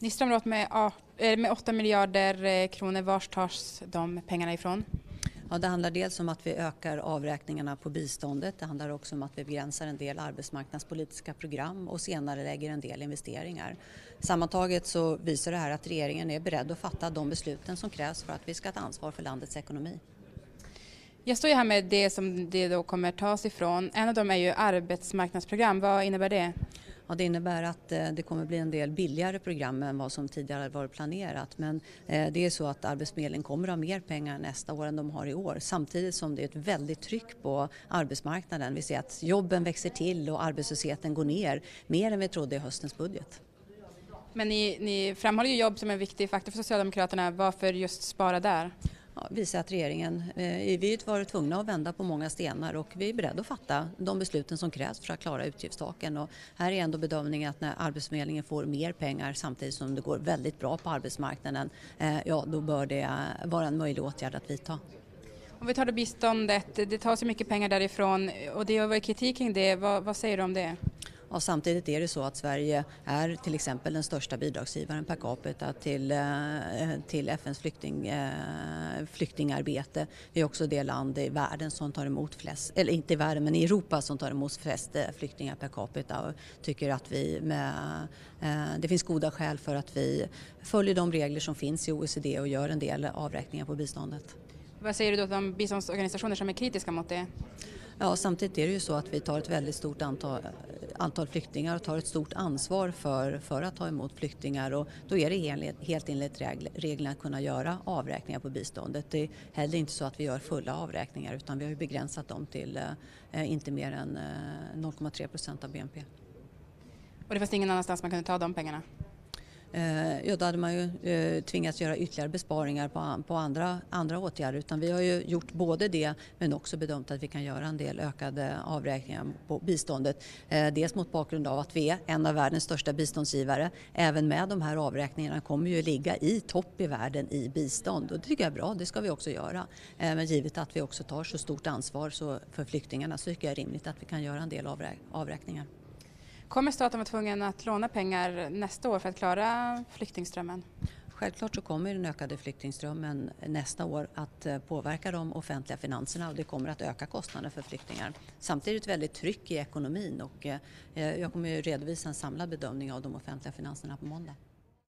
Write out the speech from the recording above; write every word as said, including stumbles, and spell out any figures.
Ni stramar åt med, med åtta miljarder kronor. Var tas de pengarna ifrån? Ja, det handlar dels om att vi ökar avräkningarna på biståndet. Det handlar också om att vi begränsar en del arbetsmarknadspolitiska program och senare lägger en del investeringar. Sammantaget så visar det här att regeringen är beredd att fatta de besluten som krävs för att vi ska ta ansvar för landets ekonomi. Jag står ju här med det som det då kommer tas ifrån. En av dem är ju arbetsmarknadsprogram. Vad innebär det? Ja, det innebär att det kommer bli en del billigare program än vad som tidigare varit planerat. Men det är så att Arbetsförmedlingen kommer att ha mer pengar nästa år än de har i år. Samtidigt som det är ett väldigt tryck på arbetsmarknaden. Vi ser att jobben växer till och arbetslösheten går ner mer än vi trodde i höstens budget. Men ni, ni framhåller ju jobb som en viktig faktor för Socialdemokraterna. Varför just spara där? Ja, visar att regeringen, eh, vi har varit tvungna att vända på många stenar och vi är beredda att fatta de besluten som krävs för att klara utgiftstaken. Och här är ändå bedömningen att när Arbetsförmedlingen får mer pengar samtidigt som det går väldigt bra på arbetsmarknaden, eh, ja, då bör det vara en möjlig åtgärd att vidta. Om vi tar det biståndet, det tar så mycket pengar därifrån och det har varit kritik kring det. Vad, vad säger du om det? Ja, samtidigt är det så att Sverige är till exempel den största bidragsgivaren per capita till, till F N:s flykting, flyktingarbete. Vi är också det land i världen som tar emot flest, eller inte i världen men i Europa som tar emot flest flyktingar per capita och tycker att vi med, det finns goda skäl för att vi följer de regler som finns i O E C D och gör en del avräkningar på biståndet. Vad säger du då om biståndsorganisationer som är kritiska mot det? Ja, samtidigt är det ju så att vi tar ett väldigt stort antal, antal flyktingar och tar ett stort ansvar för, för att ta emot flyktingar och då är det helt, helt enligt reglerna att kunna göra avräkningar på biståndet. Det är heller inte så att vi gör fulla avräkningar utan vi har ju begränsat dem till eh, inte mer än eh, noll komma tre procent av B N P. Och det fanns ingen annanstans man kunde ta de pengarna? Ja, då hade man ju eh, tvingats göra ytterligare besparingar på, på andra, andra åtgärder. Utan vi har ju gjort både det men också bedömt att vi kan göra en del ökade avräkningar på biståndet. Eh, dels mot bakgrund av att vi är en av världens största biståndsgivare. Även med de här avräkningarna kommer ju ligga i topp i världen i bistånd. Och det tycker jag är bra, det ska vi också göra. Eh, men givet att vi också tar så stort ansvar så för flyktingarna så tycker jag det är rimligt att vi kan göra en del avräk- avräkningar. Kommer staten vara tvungen att låna pengar nästa år för att klara flyktingströmmen? Självklart så kommer den ökade flyktingströmmen nästa år att påverka de offentliga finanserna och det kommer att öka kostnaderna för flyktingar. Samtidigt väldigt tryck i ekonomin och jag kommer att redovisa en samlad bedömning av de offentliga finanserna på måndag.